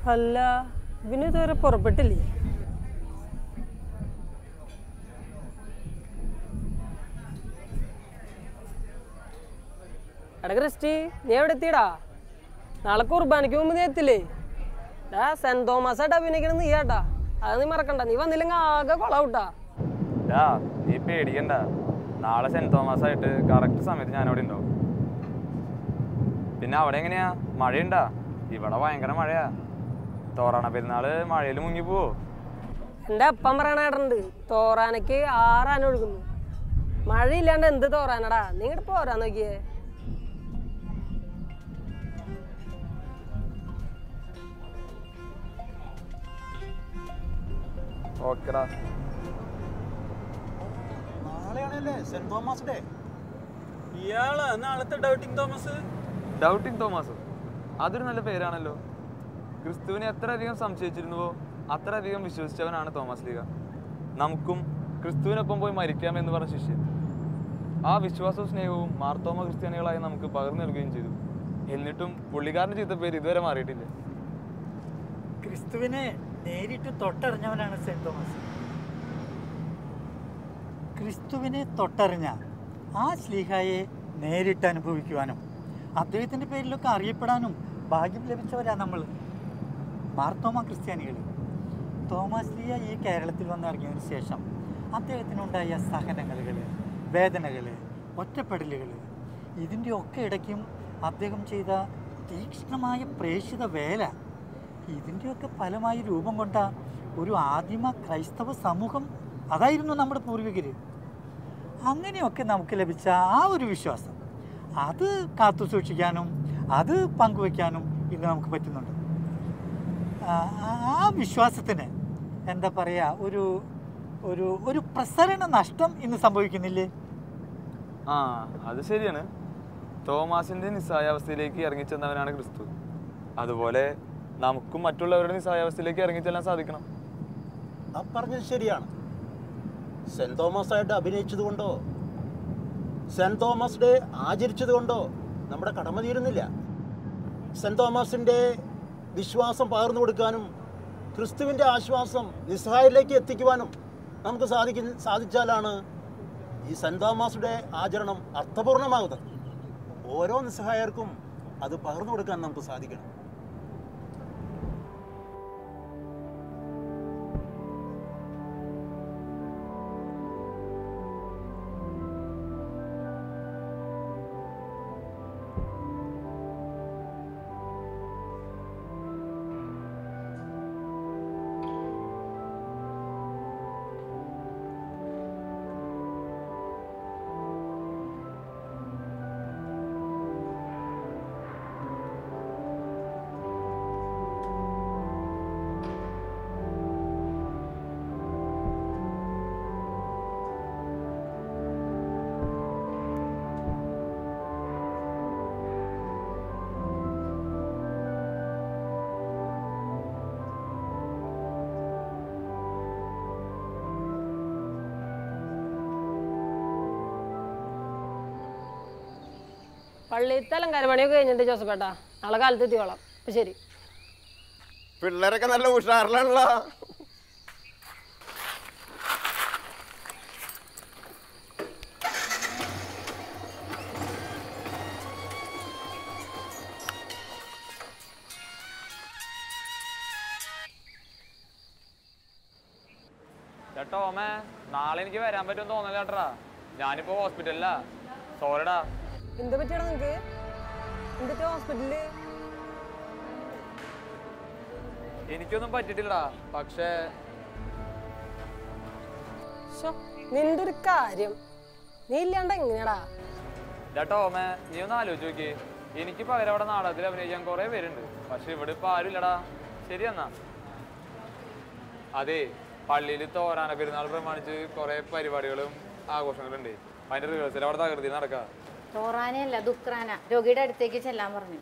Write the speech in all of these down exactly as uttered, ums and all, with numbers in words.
അല്ല പിന്നെ ഇതുവരെ പുറപ്പെട്ടില്ലേ? എടാ ക്രിസ്റ്റി, നീ എവിടെ എത്തിയടാ? നാളെ കുർബാനയ്ക്ക് മുമ്പ് നീ എത്തില്ലേ? ഡാ സെന്റ് തോമസ് ആയിട്ട് അഭിനയിക്കണം നീ ആട്ടാ, അത് നീ മറക്കണ്ട. നീ വന്നില്ലെങ്കിൽ ആകെ കൊളാവൂട്ടാ. നീ പേടിക്കണ്ട, നാളെ സെന്റ് തോമസ് ആയിട്ട് കറക്റ്റ് സമയത്ത് ഞാൻ അവിടെ ഉണ്ടാവും. പിന്നെ അവിടെ എങ്ങനെയാ, മഴയുണ്ടാ? ഇവിടെ ഭയങ്കര മഴയാ. തോറാണ പെരുന്നാള് മഴയിൽ മുങ്ങിപ്പോവോ? എൻ്റെ അപ്പം പറയണേട്ടുണ്ട്, തോറാനയ്ക്ക് ആറാന ഒഴുകുന്നു. മഴയില്ലാണ്ട് എന്ത് തോറാനടാ? നീ ഇങ്ങോട്ട് പോരാ നോക്കിയേ. ഓക്കെടാ. നാളെയാണല്ലേ സെന്റ് തോമസ് ഡേ? ഇയാളാ നാളത്തെ ഡൗട്ടിങ് തോമസ്? ഡൗട്ടിങ് തോമസ് അതൊരു നല്ല പേരാണല്ലോ. ക്രിസ്തുവിനെ എത്ര അധികം സംശയിച്ചിരുന്നുവോ അത്ര അധികം വിശ്വസിച്ചവനാണ് തോമസ് ലീഗ. നമുക്കും ക്രിസ്തുവിനൊപ്പം പോയി മരിക്കാമെന്ന് പറഞ്ഞ ശിഷ്യൻ. ആ വിശ്വാസവും സ്നേഹവും മാർത്തോമ ക്രിസ്ത്യാനികളായി നമുക്ക് പകർന്നു നൽകുകയും ചെയ്തു. എന്നിട്ടും പുള്ളിക്കാരൻ്റെ ചീത്ത പേര് ഇതുവരെ മാറിയിട്ടില്ല. ക്രിസ്തുവിനെ നേരിട്ട് തൊട്ടറിഞ്ഞവനാണ് സെന്റ് തോമസ്. ക്രിസ്തുവിനെ തൊട്ടറിഞ്ഞ ആ ശ്ലീഹായെ നേരിട്ട് അനുഭവിക്കുവാനും അദ്ദേഹത്തിൻ്റെ പേരിലൊക്കെ അറിയപ്പെടാനും ഭാഗ്യം ലഭിച്ചവരാണ് നമ്മൾ മാർത്തോമ ക്രിസ്ത്യാനികൾ. തോമസ് ലീഗ ഈ കേരളത്തിൽ വന്നിറങ്ങിയതിന് ശേഷം അദ്ദേഹത്തിനുണ്ടായ സഹനങ്ങളുകൾ, വേദനകൾ, ഒറ്റപ്പെടലുകൾ, ഇതിൻ്റെയൊക്കെ ഇടയ്ക്കും അദ്ദേഹം ചെയ്ത തീക്ഷ്ണമായ പ്രേക്ഷിത വേല, ഇതിൻ്റെയൊക്കെ ഫലമായി രൂപം കൊണ്ട ഒരു ആദിമ ക്രൈസ്തവ സമൂഹം അതായിരുന്നു നമ്മുടെ പൂർവികർ. അങ്ങനെയൊക്കെ നമുക്ക് ലഭിച്ച ആ ഒരു വിശ്വാസം, അത് കാത്തു സൂക്ഷിക്കാനും അത് പങ്കുവയ്ക്കാനും ഇന്ന് നമുക്ക് പറ്റുന്നുണ്ട്. ആ വിശ്വാസത്തിന് എന്താ പറയുക, ഒരു ഒരു ഒരു പ്രസരണ നഷ്ടം ഇന്ന് സംഭവിക്കുന്നില്ലേ? ആ അത് ശരിയാണ്. തോമാസിൻ്റെ നിസ്സഹായാവസ്ഥയിലേക്ക് ഇറങ്ങിച്ചെന്നവനാണ് ക്രിസ്തു. അതുപോലെ നമുക്കും മറ്റുള്ളവരുടെ നിസ്സഹായാവസ്ഥയിലേക്ക് ഇറങ്ങിച്ചെല്ലാൻ സാധിക്കണം. ആ പറഞ്ഞത് ശരിയാണ്. സെന്റ് തോമസ് ആയിട്ട് അഭിനയിച്ചത് കൊണ്ടോ സെന്റ് തോമസ് ഡേ ആചരിച്ചത് കൊണ്ടോ നമ്മുടെ കടമ തീരുന്നില്ല. സെന്റ് തോമസിൻ്റെ വിശ്വാസം പകർന്നു കൊടുക്കാനും ക്രിസ്തുവിൻ്റെ ആശ്വാസം നിസ്സഹായരിലേക്ക് എത്തിക്കുവാനും നമുക്ക് സാധിക്ക സാധിച്ചാലാണ് ഈ സെന്റ് തോമസ് ഡേ ആചരണം അർത്ഥപൂർണമാകുന്നത്. ഓരോ നിസ്സഹായർക്കും അത് പകർന്നു കൊടുക്കാൻ നമുക്ക് സാധിക്കണം. പള്ളിയിലത്തെ അലങ്കാരപ്പണിയൊക്കെ കഴിഞ്ഞിട്ട് ജോസഫേട്ടാ, നാളെ കാലത്ത് എത്തിക്കോളാം. അപ്പം ശരി. പിള്ളേരൊക്കെ നല്ല ഉഷാറിലാണല്ലോ. ചേട്ടോ ഓമേ, നാളെ എനിക്ക് വരാൻ പറ്റുമെന്ന് തോന്നല ചേട്ടാ. ഞാനിപ്പോ ഹോസ്പിറ്റലിലാ. സോറിടാ. എന്താ പറ്റിയാടാ നിനക്ക്? എന്നിട്ട് ഹോസ്പിറ്റലില്? എനിക്കൊന്നും പറ്റിട്ടില്ലടാ. പക്ഷേ നിന്റെ ഒരു കാര്യം, നീ ഇല്ലാണ്ട് എങ്ങനെയാടാ? ചേട്ടോ ഓമേ, നീ ഒന്ന് ആലോചിച്ച് നോക്കി. എനിക്ക് പകരം അവിടെ നാടകത്തിൽ അഭിനയിക്കാൻ കുറെ പേരുണ്ട്. പക്ഷെ ഇവിടെ ഇപ്പൊ ആരും ഇല്ലടാ. ശരി എന്നാ. അതെ, പള്ളിയിൽ തോരാന പെരുന്നാൾ പ്രമാണിച്ച് കുറെ പരിപാടികളും ആഘോഷങ്ങളുണ്ട്. അതിന്റെ റിഹേഴ്സൽ അവിടെ തകൃതി നടക്കാം. തോറാനയല്ല, ദുക്രാന. രോഗിയുടെ അടുത്തേക്ക് ചെല്ലാൻ പറഞ്ഞു.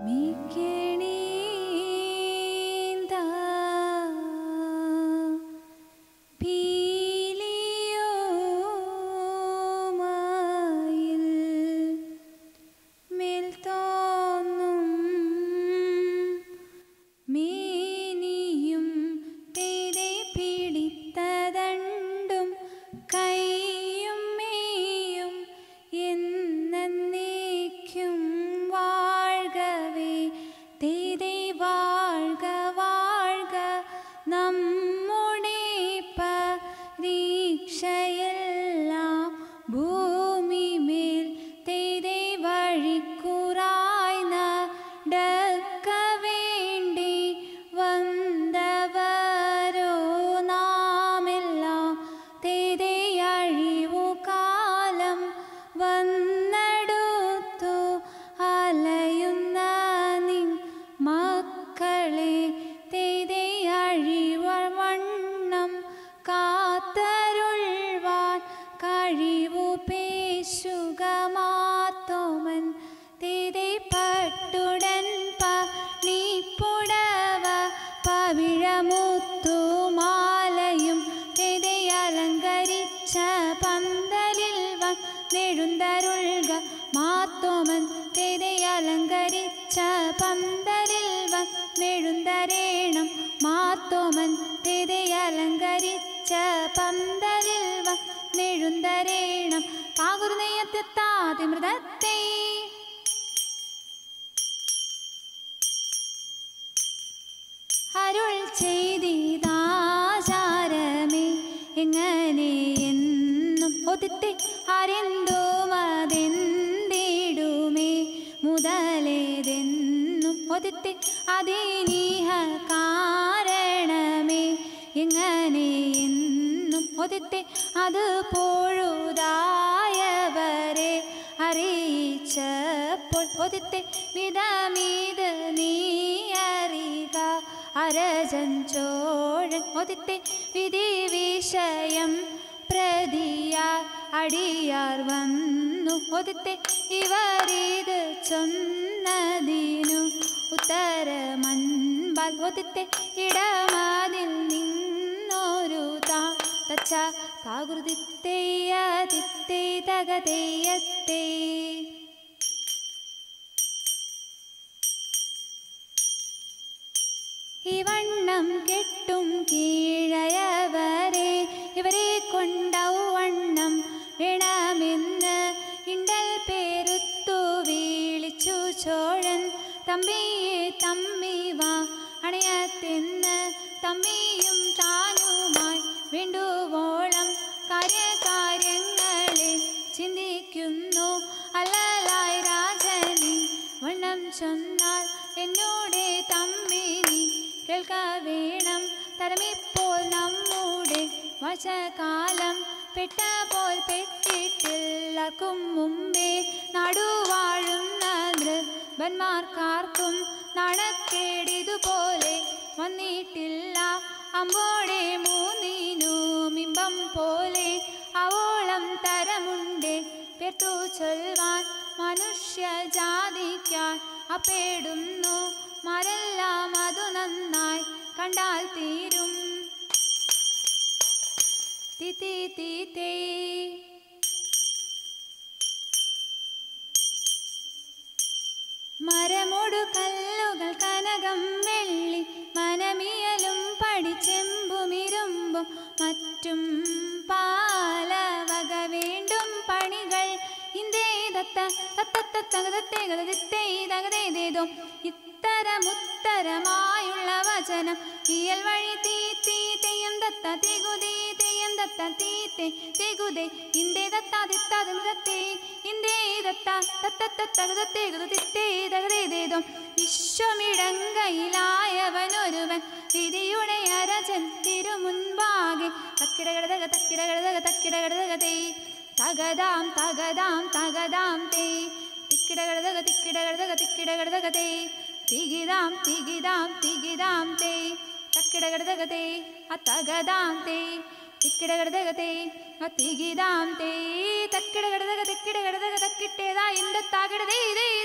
തികിടാം തേ തക്കിട കിടതക തക്കിട കിടതക തക്കിട്ടേതാ ഇന്ത തകിടതേ ഇതേ ഇതേ ഇന്ത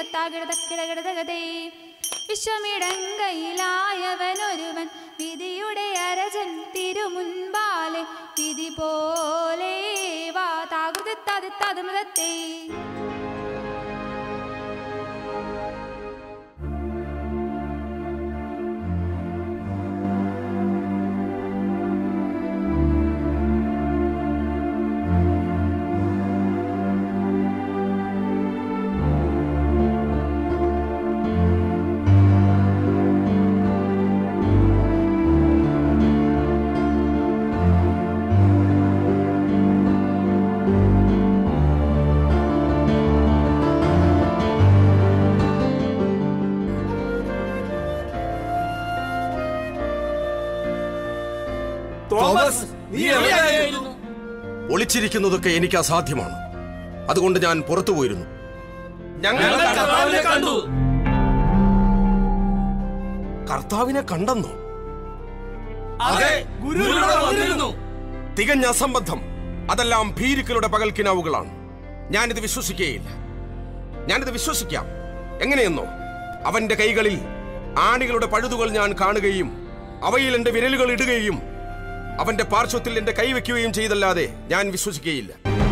താകിടതക്കിടകിടതകതേ വിശ്വമിടങ്കയിലായവനൊരുവൻ വിധിയുടെ അരജൻ തിരുമുൻപാലെ വിധി പോലെ വാ താകൃതത്തതിത്തതിമൃതത്തേ. ഒളിച്ചിരിക്കുന്നതൊക്കെ എനിക്ക് അസാധ്യമാണ്. അതുകൊണ്ട് ഞാൻ പുറത്തു പോയിരുന്നു. കർത്താവിനെ കണ്ടെന്നോ? തികഞ്ഞ അസംബന്ധം. അതെല്ലാം ഭീരുക്കളുടെ പകൽക്കിനാവുകളാണ്. ഞാനിത് വിശ്വസിക്കുകയില്ല. ഞാനിത് വിശ്വസിക്കാം. എങ്ങനെയെന്നോ? അവന്റെ കൈകളിൽ ആണികളുടെ പഴുതുകൾ ഞാൻ കാണുകയും അവയിൽ എന്റെ വിരലുകൾ ഇടുകയും അവന്റെ പാർശ്വത്തിൽ എന്റെ കൈവയ്ക്കുകയും ചെയ്തല്ലാതെ ഞാൻ വിശ്വസിക്കുകയില്ല.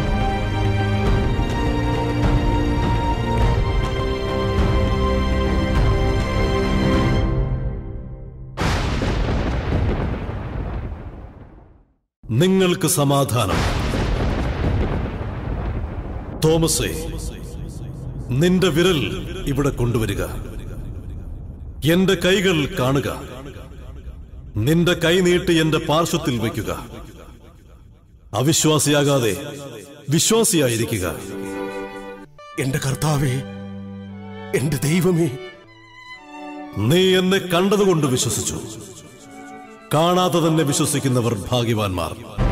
നിങ്ങൾക്ക് സമാധാനം. തോമസേ, നിന്റെ വിരൽ ഇവിടെ കൊണ്ടുവരിക. എന്റെ കൈകൾ കാണുക. നിന്റെ കൈ നീട്ടി എന്റെ പാർശ്വത്തിൽ വയ്ക്കുക. അവിശ്വാസിയാകാതെ വിശ്വാസിയായിരിക്കുക. എന്റെ കർത്താവേ, എന്റെ ദൈവമേ, നീ എന്നെ കണ്ടതുകൊണ്ട് വിശ്വസിച്ചു. കാണാതെ തന്നെ വിശ്വസിക്കുന്നവർ ഭാഗ്യവാന്മാർ.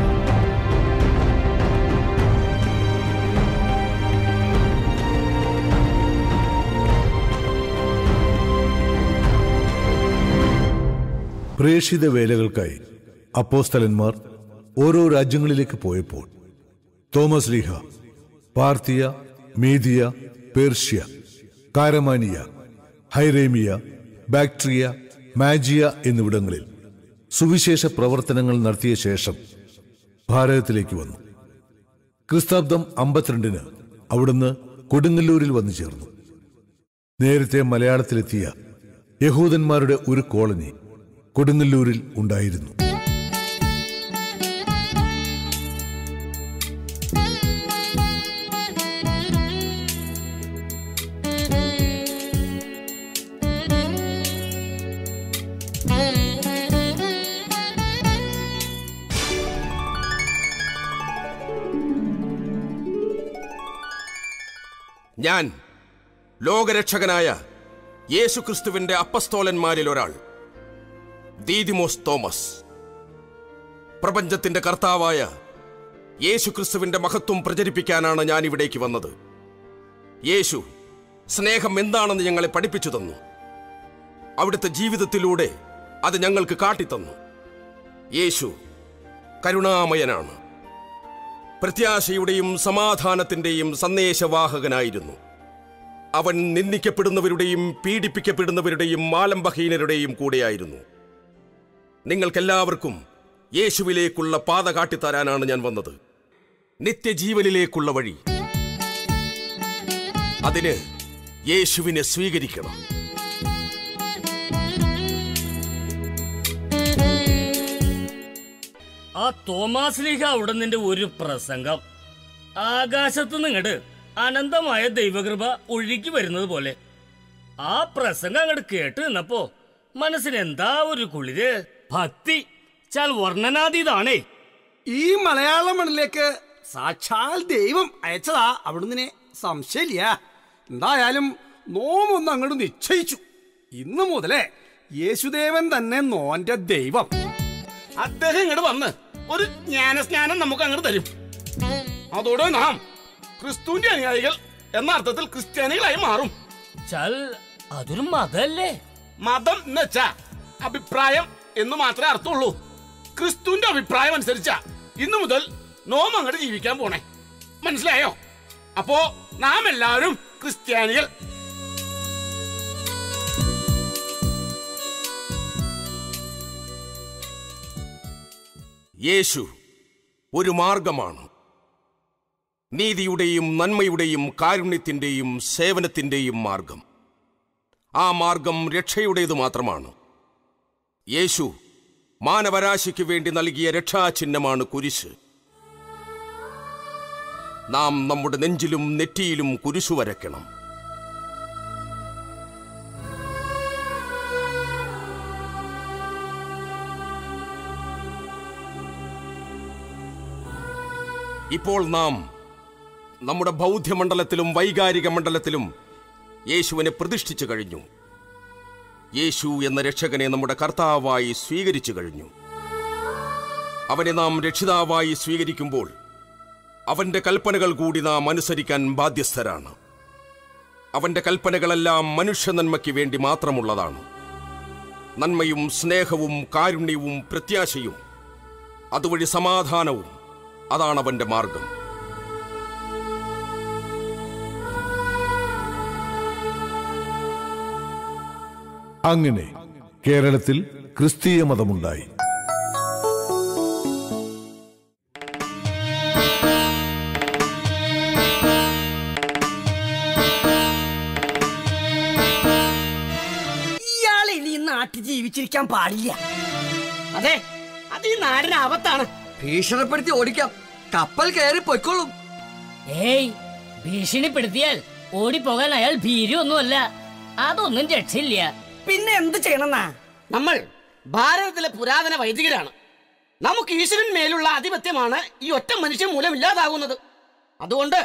പ്രേക്ഷിത വേലകൾക്കായി അപ്പോസ്തലന്മാർ ഓരോ രാജ്യങ്ങളിലേക്ക് പോയപ്പോൾ തോമസ് ലീഹ പാർത്തിയ, മീദിയ, പേർഷ്യ, കാരമാനിയ, ഹൈറേമിയ, ബാക്ട്രിയ, മാജിയ എന്നിവിടങ്ങളിൽ സുവിശേഷ പ്രവർത്തനങ്ങൾ നടത്തിയ ശേഷം ഭാരതത്തിലേക്ക് വന്നു. ക്രിസ്താബ്ദം അമ്പത്തിരണ്ടിന് അവിടുന്ന് കൊടുങ്ങല്ലൂരിൽ വന്നു ചേർന്നു. നേരത്തെ മലയാളത്തിലെത്തിയ യഹൂദന്മാരുടെ ഒരു കോളനി കൊടുങ്ങല്ലൂരിൽ ഉണ്ടായിരുന്നു. ഞാൻ ലോകരക്ഷകനായ യേശുക്രിസ്തുവിന്റെ അപ്പസ്തോലന്മാരിൽ ഒരാൾ, ദീദിമോസ് തോമസ്. പ്രപഞ്ചത്തിന്റെ കർത്താവായ യേശുക്രിസ്തുവിന്റെ മഹത്വം പ്രചരിപ്പിക്കാനാണ് ഞാൻ ഇവിടേക്ക് വന്നത്. യേശു സ്നേഹം എന്താണെന്ന് ഞങ്ങളെ പഠിപ്പിച്ചു തന്നു. അവിടുത്തെ ജീവിതത്തിലൂടെ അത് ഞങ്ങൾക്ക് കാട്ടിത്തന്നു. യേശു കരുണാമയനാണ്. പ്രത്യാശയുടെയും സമാധാനത്തിന്റെയും സന്ദേശവാഹകനായിരുന്നു. അവൻ നിന്ദിക്കപ്പെടുന്നവരുടെയും പീഡിപ്പിക്കപ്പെടുന്നവരുടെയും മാലംബഹീനരുടെയും കൂടെയായിരുന്നു. നിങ്ങൾക്കെല്ലാവർക്കും യേശുവിലേക്കുള്ള പാത കാട്ടിത്തരാനാണ് ഞാൻ വന്നത്, നിത്യജീവനിലേക്കുള്ള വഴി. അതിന് യേശുവിനെ സ്വീകരിക്കണം. ആ തോമാസ് ലീഹ അവിടെ നിന്റെ ഒരു പ്രസംഗം ആകാശത്ത് നിങ്ങട് അനന്തമായ ദൈവകൃപ ഒഴുകി വരുന്നത് പോലെ. ആ പ്രസംഗം അങ്ങോട്ട് കേട്ട് നിന്നപ്പോ മനസ്സിന് എന്താ ഒരു കുളിര്, ഭക്തി ചാൽ വർണ്ണനാതീതാണേ. ഈ മലയാള മണ്ണിലേക്ക് സാക്ഷാൽ ദൈവം അയച്ചതാ അവിടുന്ന്, സംശയമില്ല. എന്തായാലും നോമൊന്ന് അങ്ങോട്ട് നിശ്ചയിച്ചു. ഇന്നു മുതലേ യേശുദേവൻ തന്നെ നോന്റെ ദൈവം. അദ്ദേഹം ഇങ്ങോട്ട് വന്ന് ഒരു ജ്ഞാനസ്നാനം നമുക്ക് അങ്ങോട്ട് തരും. അതോടെ നാം ക്രിസ്തുവിന്റെ അനുയായികൾ എന്ന അർത്ഥത്തിൽ ക്രിസ്ത്യാനികളായി മാറും. അതൊരു മതല്ലേ? മതം എന്ന് വെച്ചാ അഭിപ്രായം എന്ന് മാത്രമേ അർത്ഥമുള്ളൂ. ക്രിസ്തുവിന്റെ അഭിപ്രായം അനുസരിച്ചാ ഇന്നു മുതൽ നോം അങ്ങോട്ട് ജീവിക്കാൻ പോണേ. മനസ്സിലായോ? അപ്പോ നാം എല്ലാവരും ക്രിസ്ത്യാനികൾ. യേശു ഒരു മാർഗമാണ്. നീതിയുടെയും നന്മയുടെയും കാരുണ്യത്തിൻ്റെയും സേവനത്തിൻ്റെയും മാർഗം. ആ മാർഗം രക്ഷയുടേതു മാത്രമാണ്. യേശു മാനവരാശിക്ക് വേണ്ടി നൽകിയ രക്ഷാചിഹ്നമാണ് കുരിശ്. നാം നമ്മുടെ നെഞ്ചിലും നെറ്റിയിലും കുരിശു വരയ്ക്കണം. ഇപ്പോൾ നാം നമ്മുടെ ബൗദ്ധ്യമണ്ഡലത്തിലും വൈകാരിക മണ്ഡലത്തിലും യേശുവിനെ പ്രതിഷ്ഠിച്ചു കഴിഞ്ഞു. യേശു എന്ന രക്ഷകനെ നമ്മുടെ കർത്താവായി സ്വീകരിച്ചു കഴിഞ്ഞു. അവനെ നാം രക്ഷിതാവായി സ്വീകരിക്കുമ്പോൾ അവന്റെ കൽപ്പനകൾ കൂടി നാം അനുസരിക്കാൻ ബാധ്യസ്ഥരാണ്. അവന്റെ കൽപ്പനകളെല്ലാം മനുഷ്യ നന്മയ്ക്ക് വേണ്ടി മാത്രമുള്ളതാണ്. നന്മയും സ്നേഹവും കാരുണ്യവും പ്രത്യാശയും അതുവഴി സമാധാനവും, അതാണ് അവന്റെ മാർഗം. അങ്ങനെ കേരളത്തിൽ ക്രിസ്തീയ മതമുണ്ടായി. ഇയാൾ ഇനി ഈ നാട്ടിൽ ജീവിച്ചിരിക്കാൻ പാടില്ല. അതെ, അത് ഈ നാടിന് ആപത്താണ്. ഭീഷണിപ്പെടുത്തി ഓടിക്കാം, കപ്പൽ കയറി പൊയ്ക്കോളും. ഏയ്, ഭീഷണിപ്പെടുത്തിയാൽ ഓടിപ്പോകാൻ അയാൾ ഭീരുവൊന്നുമല്ല. അതൊന്നും രക്ഷയില്ല. പിന്നെ എന്ത് ചെയ്യണമെന്നാ? നമ്മൾ ഭാരതത്തിലെ പുരാതന വൈദികരാണ്. നമുക്ക് ഈശ്വരൻ മേലുള്ള ആധിപത്യമാണ് ഈ ഒറ്റ മനുഷ്യൻ മൂലം ഇല്ലാതാകുന്നത്. അതുകൊണ്ട്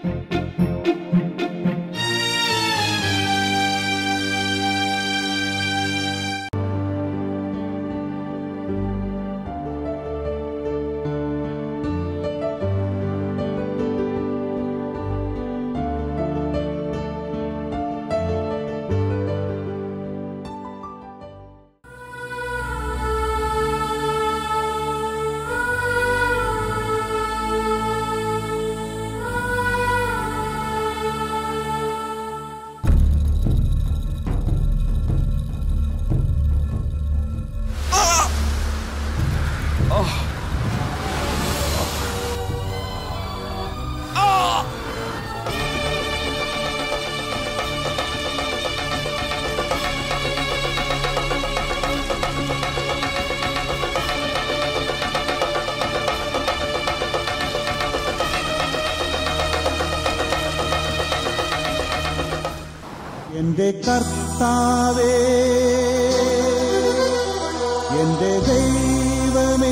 എന്റെ കർത്താവേ, എന്റെ ദൈവമേ,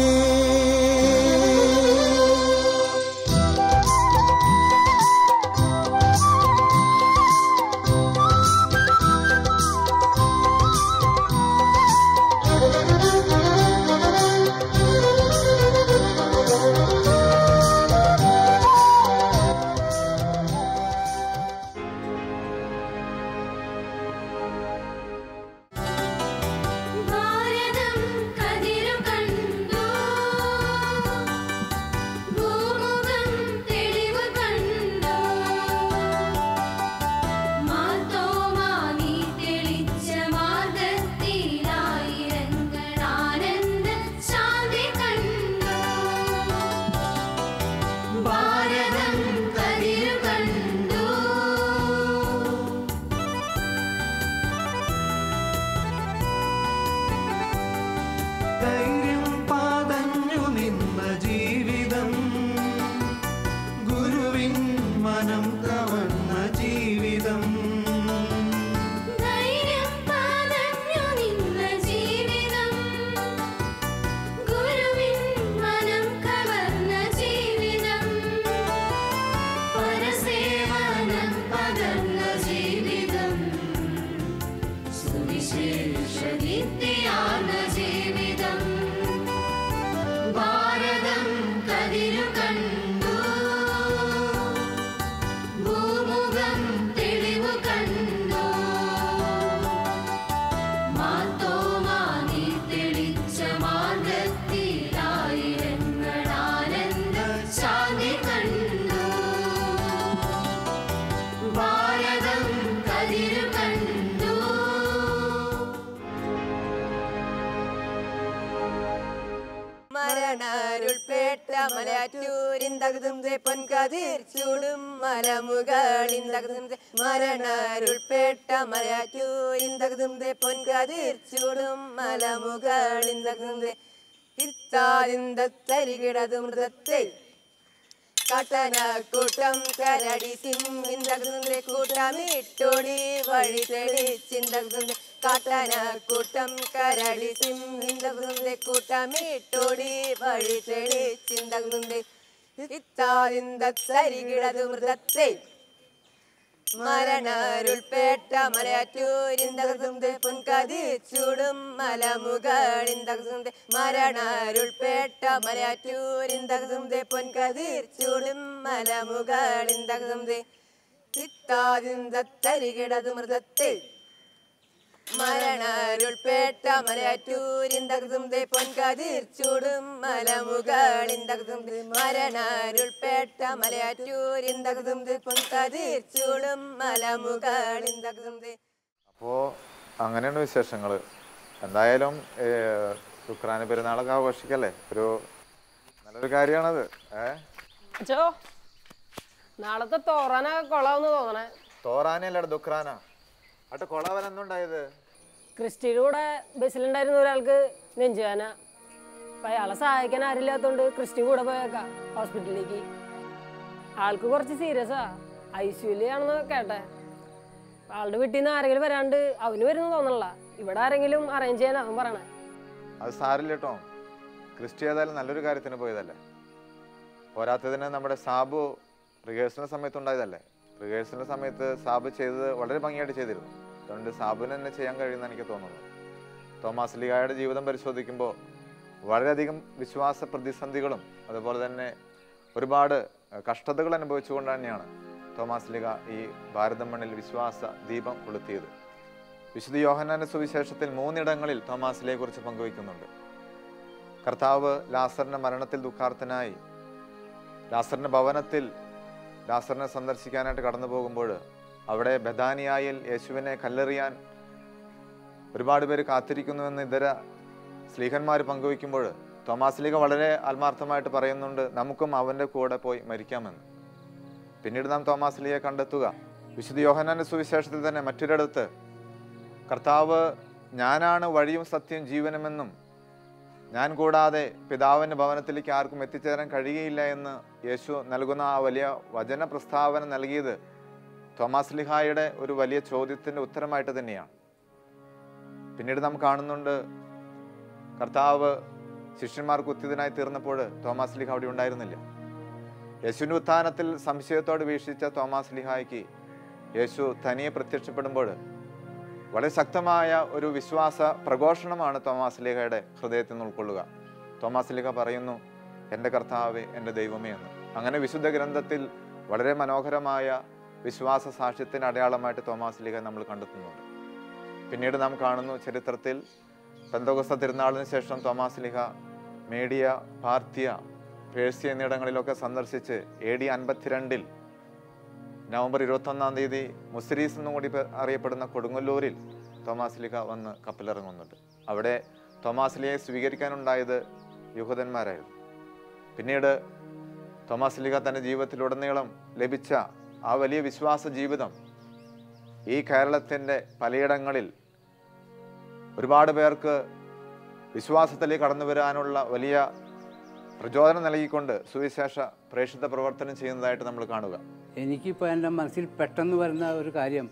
മലയാറ്റൂരിന്തകുതും പൊൻകതിർ ചൂടും മലമുകളിന്തകുതും മരണരുൾപ്പെട്ട മലയാറ്റൂരിന്തകുതും പൊൻകതിർ ചൂടും മലമുകളിന്തകുതും ഇത്താതിന്തരികിടതു മൃതത്തെ കാട്ടനക്കൂട്ടം കരടി സിംഹിന്തകുതും കൂട്ടമിട്ടോടി വഴി തെളിച്ചിന്തകുതും കാട്ടനക്കൂട്ടം കരടി സിംഹിന്തകുതും കൂട്ടമിട്ടോടി വഴി തെളിച്ചിന്തകുതും ഇത്താതിന്തരികിടതു മൃതത്തെ മരണരുൾപ്പെട്ട മലയാറ്റൂരിന്തകുതും പൊൻകതിർ ചൂടും മലമുകളിന്തകുതും മരണരുൾപ്പെട്ട മലയാറ്റൂരിന്തകുതും പൊൻകതിർ ചൂടും മലമുകളിന്തകുതും ഇത്താതിന്തരികിടതു മൃതത്തെ മരണരുൾപ്പെട്ട മലയാറ്റൂരിന്തകുതും പൊൻകതിർ ചൂടും മലമുകളിന്തകുതും മരണരുൾപ്പെട്ട മലയാറ്റൂരിന്തകുതും പൊൻകതിർ ചൂടും മലമുകളിന്തകുതും. അപ്പോൾ അങ്ങനെയാണ് വിശേഷങ്ങൾ. എന്തായാലും ശുക്രാന പെരുന്നാളൊക്കെ ആഘോഷിക്കല്ലേ, ഒരു നല്ലൊരു കാര്യമാണത്. ഏഹ് അച്ചോ നാളത്തെ തോറാനൊക്കെ കൊള്ളാവുന്ന തോന്നണേ. തോറാനല്ല ദുഃഖ്രാന അട്ട് കൊളാവൻ എന്തുണ്ടായത്? ക്രിസ്റ്റിയുടെ കൂടെ ബസ്സിലുണ്ടായിരുന്ന ഒരാൾക്ക് നെഞ്ചുവേന. അപ്പൊ അയാളെ സഹായിക്കാൻ ആരില്ലാത്തോണ്ട് ക്രിസ്റ്റി കൂടെ പോയേക്കാം ഹോസ്പിറ്റലിലേക്ക്. ആൾക്ക് കുറച്ച് സീരിയസാ, ഐ സിയുലാണെന്ന് കേട്ടെ. ആളുടെ വീട്ടിൽ നിന്ന് ആരെങ്കിലും വരാണ്ട് അവന് വരുന്നു തോന്നണില്ല. ഇവിടെ ആരെങ്കിലും അറേഞ്ച് ചെയ്യാൻ അവൻ പറയണേ. അത് സാരില്ല കേട്ടോ, ക്രിസ്റ്റി ഏതായാലും നല്ലൊരു കാര്യത്തിന് പോയതല്ലേ. പോരാത്തതിന് നമ്മുടെ സാബു റിഹേഴ്സലിന്റെ സമയത്ത് ഉണ്ടായതല്ലേ. റിഹേഴ്സലിന്റെ സമയത്ത് സാബ് ചെയ്തത് വളരെ ഭംഗിയായിട്ട് ചെയ്തിരുന്നു. അതുകൊണ്ട് സാബുവിന് തന്നെ ചെയ്യാൻ കഴിയുമെന്ന് എനിക്ക് തോന്നുന്നു. തോമാസ് ലീഗായുടെ ജീവിതം പരിശോധിക്കുമ്പോൾ വളരെയധികം വിശ്വാസ പ്രതിസന്ധികളും അതുപോലെ തന്നെ ഒരുപാട് കഷ്ടതകൾ അനുഭവിച്ചുകൊണ്ട് തന്നെയാണ് തോമാസ് ലീഗ ഈ ഭാരതം മണ്ണിൽ വിശ്വാസ ദീപം കൊളുത്തിയത്. വിശുദ്ധ യോഹന്നാന്റെ സുവിശേഷത്തിൽ മൂന്നിടങ്ങളിൽ തോമാസ് ലീഗയെ കുറിച്ച് പങ്കുവയ്ക്കുന്നുണ്ട്. കർത്താവ് ലാസറിന്റെ മരണത്തിൽ ദുഃഖാർത്തനായി ലാസറിന്റെ ഭവനത്തിൽ ലാസറിനെ സന്ദർശിക്കാനായിട്ട് കടന്നു പോകുമ്പോൾ അവിടെ ബഥാനിയായിൽ യേശുവിനെ കല്ലെറിയാൻ ഒരുപാട് പേര് കാത്തിരിക്കുന്നുവെന്ന് ഇതര സ്ലീഹന്മാർ പങ്കുവയ്ക്കുമ്പോൾ തോമാസ് ലീഗ വളരെ ആത്മാർത്ഥമായിട്ട് പറയുന്നുണ്ട്, നമുക്കും അവൻ്റെ കൂടെ പോയി മരിക്കാമെന്ന്. പിന്നീട് നാം തോമാസ് ലീഗയെ കണ്ടെത്തുക വിശുദ്ധ യോഹന്നാന്റെ സുവിശേഷത്തിൽ തന്നെ മറ്റൊരിടത്ത് കർത്താവ് ഞാനാണ് വഴിയും സത്യം ജീവനുമെന്നും ഞാൻ കൂടാതെ പിതാവിൻ്റെ ഭവനത്തിലേക്ക് ആർക്കും എത്തിച്ചേരാൻ കഴിയുകയില്ല എന്ന് യേശു നൽകുന്ന ആ വലിയ വചന പ്രസ്താവന നൽകിയത് തോമാസ് ലീഹായുടെ ഒരു വലിയ ചോദ്യത്തിൻ്റെ ഉത്തരമായിട്ട് തന്നെയാണ്. പിന്നീട് നാം കാണുന്നുണ്ട് കർത്താവ് ശിഷ്യന്മാർക്ക് ഉത്തിതനായി തീർന്നപ്പോൾ തോമാസ് ലീഹ അവിടെ ഉണ്ടായിരുന്നില്ല. യേശുവിൻ്റെ ഉത്ഥാനത്തിൽ സംശയത്തോട് വീക്ഷിച്ച തോമാസ് ലീഹായ്ക്ക് യേശു തനിയെ പ്രത്യക്ഷപ്പെടുമ്പോൾ വളരെ ശക്തമായ ഒരു വിശ്വാസ പ്രഘോഷണമാണ് തോമാസ് ലീഹയുടെ ഹൃദയത്തിൽ നിന്ന് ഉൾക്കൊള്ളുക. തോമാസ് ലീഹ പറയുന്നു, എൻ്റെ കർത്താവേ, എൻ്റെ ദൈവമേ എന്ന്. അങ്ങനെ വിശുദ്ധ ഗ്രന്ഥത്തിൽ വളരെ മനോഹരമായ വിശ്വാസ സാക്ഷ്യത്തിൻ്റെ അടയാളമായിട്ട് തോമാസ് ലീഹ നമ്മൾ കണ്ടെത്തുന്നുണ്ട്. പിന്നീട് നാം കാണുന്നു ചരിത്രത്തിൽ പെന്തോക്കോസ്ത തിരുനാളിന് ശേഷം തോമാസ് ലീഹ മേഡിയ, പാർത്തിയ, പേഴ്സ്യ എന്നിടങ്ങളിലൊക്കെ സന്ദർശിച്ച് എ ഡി അൻപത്തിരണ്ടിൽ നവംബർ ഇരുപത്തൊന്നാം തീയതി മുസ്രീസ് എന്നും കൂടി അറിയപ്പെടുന്ന കൊടുങ്ങല്ലൂരിൽ തോമാസ് ലീഹ വന്ന് കപ്പലിറങ്ങുന്നുണ്ട്. അവിടെ തോമാസ് ലീഹയെ സ്വീകരിക്കാനുണ്ടായത് യഹൂദന്മാരായിരുന്നു. പിന്നീട് തോമാസ് ലീഹ തൻ്റെ ജീവിതത്തിലുടനീളം ലഭിച്ച ആ വലിയ വിശ്വാസ ജീവിതം ഈ കേരളത്തിൻ്റെ പലയിടങ്ങളിൽ ഒരുപാട് പേർക്ക് വിശ്വാസത്തിലേക്ക് കടന്നു വരാനുള്ള വലിയ പ്രചോദനം നൽകിക്കൊണ്ട് സുവിശേഷ പ്രേക്ഷിത പ്രവർത്തനം ചെയ്യുന്നതായിട്ട് നമ്മൾ കാണുക. എനിക്കിപ്പോൾ എൻ്റെ മനസ്സിൽ പെട്ടെന്ന് വരുന്ന ഒരു കാര്യം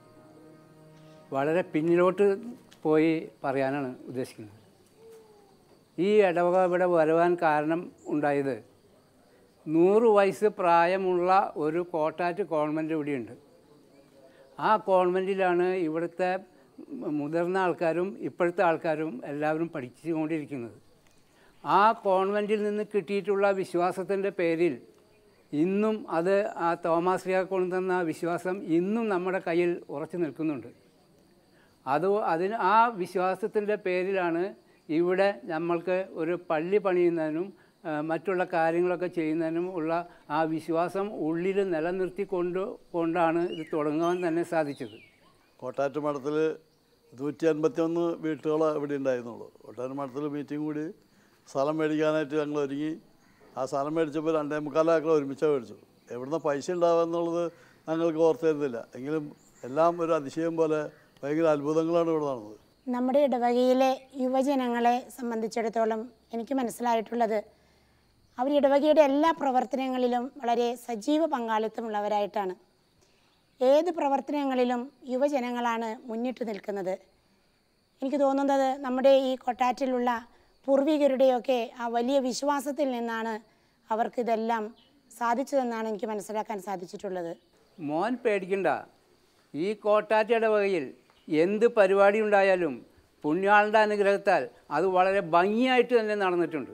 വളരെ പിന്നിലോട്ട് പോയി പറയാനാണ് ഉദ്ദേശിക്കുന്നത്. ഈ ഇടവക ഇവിടെ വരുവാൻ കാരണം ഉണ്ടായത് നൂറ് വയസ്സ് പ്രായമുള്ള ഒരു കോട്ടാറ്റ് കോൺവെൻ്റ് ഇവിടെയുണ്ട്. ആ കോൺവെൻറ്റിലാണ് ഇവിടുത്തെ മുതിർന്ന ആൾക്കാരും ഇപ്പോഴത്തെ ആൾക്കാരും എല്ലാവരും പഠിച്ചുകൊണ്ടിരിക്കുന്നത്. ആ കോൺവെൻറ്റിൽ നിന്ന് കിട്ടിയിട്ടുള്ള വിശ്വാസത്തിൻ്റെ പേരിൽ ഇന്നും അത് ആ തോമാസ് ലീഹ കൊണ്ടുതന്ന വിശ്വാസം ഇന്നും നമ്മുടെ കയ്യിൽ ഉറച്ചു നിൽക്കുന്നുണ്ട്. അത് അതിന് ആ വിശ്വാസത്തിൻ്റെ പേരിലാണ് ഇവിടെ നമ്മൾക്ക് ഒരു പള്ളി പണിയുന്നതിനും മറ്റുള്ള കാര്യങ്ങളൊക്കെ ചെയ്യുന്നതിനും ഉള്ള ആ വിശ്വാസം ഉള്ളിൽ നിലനിർത്തി കൊണ്ട് കൊണ്ടാണ് ഇത് തുടങ്ങുവാൻ തന്നെ സാധിച്ചത്. കോട്ടാറ്റ് മഠത്തിൽ നൂറ്റി അൻപത്തി ഒന്ന് വീട്ടുകൾ ഇവിടെ ഉണ്ടായിരുന്നുള്ളൂ. കോട്ടാറ്റ് മഠത്തിൽ മീറ്റിംഗ് കൂടി സ്ഥലം മേടിക്കാനായിട്ട് ഞങ്ങൾ ഒരുങ്ങി ആ സ്ഥലം മേടിച്ചപ്പോൾ രണ്ടേ മുക്കാൽ ഏക്കർ ഒരുമിച്ച് മേടിച്ചു. എവിടുന്ന പൈസ ഉണ്ടാവുക എന്നുള്ളത് ഞങ്ങൾക്ക് ഓർത്തിരുന്നില്ല. എങ്കിലും എല്ലാം ഒരു അതിശയം പോലെ ഭയങ്കര അത്ഭുതങ്ങളാണ് ഇവിടെ നടന്നത്. നമ്മുടെ ഇടവകയിലെ യുവജനങ്ങളെ സംബന്ധിച്ചിടത്തോളം എനിക്ക് മനസ്സിലായിട്ടുള്ളത് അവർ ഇടവകയുടെ എല്ലാ പ്രവർത്തനങ്ങളിലും വളരെ സജീവ പങ്കാളിത്തമുള്ളവരായിട്ടാണ്. ഏത് പ്രവർത്തനങ്ങളിലും യുവജനങ്ങളാണ് മുന്നിട്ട് നിൽക്കുന്നത്. എനിക്ക് തോന്നുന്നത് നമ്മുടെ ഈ കൊട്ടാറ്റിലുള്ള പൂർവികരുടെയൊക്കെ ആ വലിയ വിശ്വാസത്തിൽ നിന്നാണ് അവർക്കിതെല്ലാം സാധിച്ചതെന്നാണ് എനിക്ക് മനസ്സിലാക്കാൻ സാധിച്ചിട്ടുള്ളത്. മോൻ പേടിക്കണ്ട, ഈ കോട്ടാറ്റ് ഇടവകയിൽ എന്ത് പരിപാടി ഉണ്ടായാലും പുണ്യാളുടെ അനുഗ്രഹത്താൽ അത് വളരെ ഭംഗിയായിട്ട് തന്നെ നടന്നിട്ടുണ്ട്.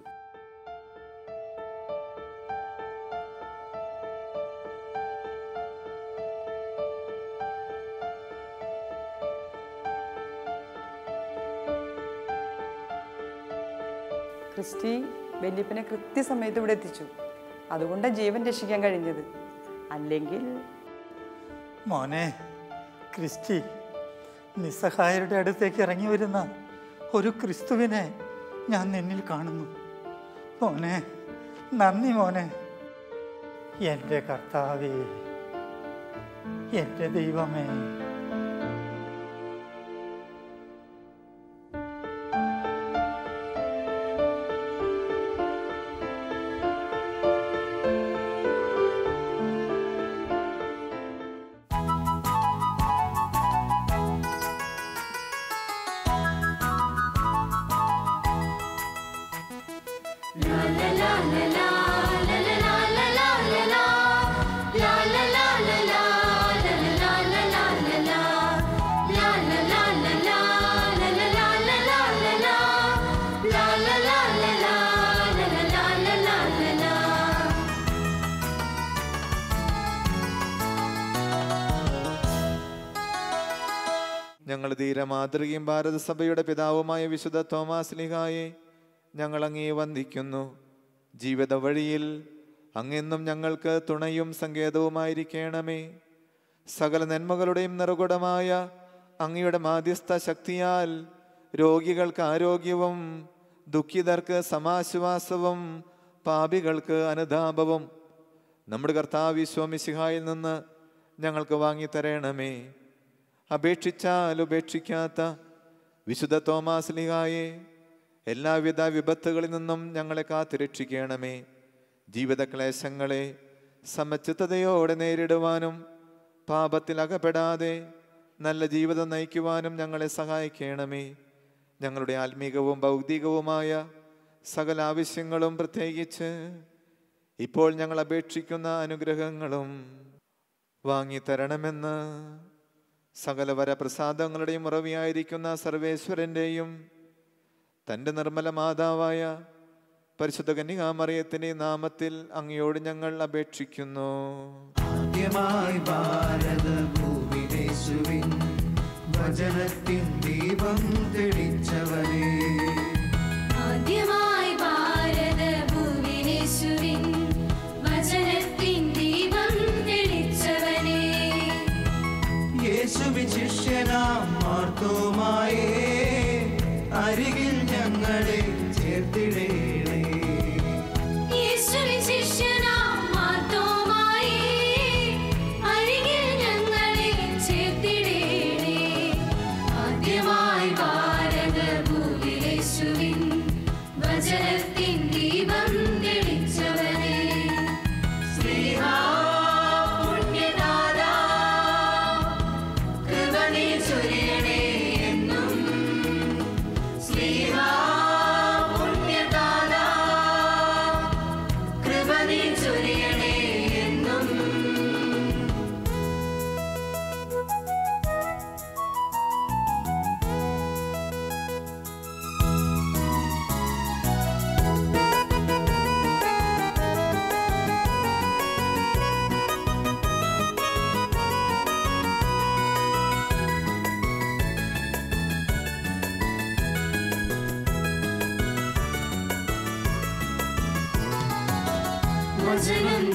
ക്രിസ്റ്റി വല്യപ്പനെ കൃത്യസമയത്ത് ഇവിടെ എത്തിച്ചു. അതുകൊണ്ടാണ് ജീവൻ രക്ഷിക്കാൻ കഴിഞ്ഞത്. അല്ലെങ്കിൽ മോനെ ക്രിസ്റ്റി, നിസ്സഹായരുടെ അടുത്തേക്ക് ഇറങ്ങി വരുന്ന ഒരു ക്രിസ്തുവിനെ ഞാൻ നിന്നിൽ കാണുന്നു. മോനെ നന്ദി മോനെ. എൻ്റെ കർത്താവേ, എൻ്റെ ദൈവമേ. ഞങ്ങൾ ധീരമാതൃകയും ഭാരതസഭയുടെ പിതാവുമായ വിശുദ്ധ തോമാസ് ലീഹായെ ഞങ്ങൾ അങ്ങേ വന്ദിക്കുന്നു. ജീവിത വഴിയിൽ അങ്ങെന്നും ഞങ്ങൾക്ക് തുണയും സങ്കേതവുമായിരിക്കണമേ. സകല നന്മകളുടെയും നിറകുടമായ അങ്ങയുടെ മാധ്യസ്ഥ ശക്തിയാൽ രോഗികൾക്ക് ആരോഗ്യവും ദുഃഖിതർക്ക് സമാശ്വാസവും പാപികൾക്ക് അനുതാപവും നമ്മുടെ കർത്താവ് ഈശോ മിശിഹായിൽ നിന്ന് ഞങ്ങൾക്ക് വാങ്ങിത്തരണമേ. അപേക്ഷിച്ചാൽ ഉപേക്ഷിക്കാത്ത വിശുദ്ധ തോമാസ് ലീഹായെ എല്ലാവിധ വിപത്തുകളിൽ നിന്നും ഞങ്ങളെ കാത്തുരക്ഷിക്കണമേ. ജീവിത ക്ലേശങ്ങളെ സമചിത്തതയോടെ നേരിടുവാനും പാപത്തിൽ അകപ്പെടാതെ നല്ല ജീവിതം നയിക്കുവാനും ഞങ്ങളെ സഹായിക്കണമേ. ഞങ്ങളുടെ ആത്മീകവും ഭൗതികവുമായ സകല ആവശ്യങ്ങളും പ്രത്യേകിച്ച് ഇപ്പോൾ ഞങ്ങൾ അപേക്ഷിക്കുന്ന അനുഗ്രഹങ്ങളും വാങ്ങിത്തരണമെന്ന് സകല വരപ്രസാദങ്ങളുടെയും ഉറവിയായിരിക്കുന്ന സർവേശ്വരൻ്റെയും തൻ്റെ നിർമ്മല മാതാവായ പരിശുദ്ധ കന്യകാമറിയത്തിൻ്റെ നാമത്തിൽ അങ്ങയോട് ഞങ്ങൾ അപേക്ഷിക്കുന്നു. ആദ്യമായി ഭാരതഭൂമിയേശുവിൻ വചനത്തിൻ ദീപം തെളിച്ചവനേ, ആദ്യമായി ഭാരതഭൂമിയേശുവിൻ വചനത്തിൻ ദീപം തെളിച്ചവനേ, യേശുവിൻ ശിഷ്യനാം മാർത്തോമായേ അരികിൽ ഞങ്ങളെ ചേർത്തിടേണേ. യേശുവിൻ ശിഷ്യനാം മാർത്തോമായേ അരികിൽ ഞങ്ങളെ ചേർത്തിടേണേ. ആദ്യമായി ഭാരതഭൂമിയേശുവിൻ വചനത്തിൻ ദീപം തെളിച്ചവനേ, സ്നേഹാ പുണ്യദാതാ കൃപ നീ ചൊരിയണേ എന്നും. സ്നേഹാ പുണ്യദാതാ കൃപ നീ ചൊരിയണേ എന്നും. വചനം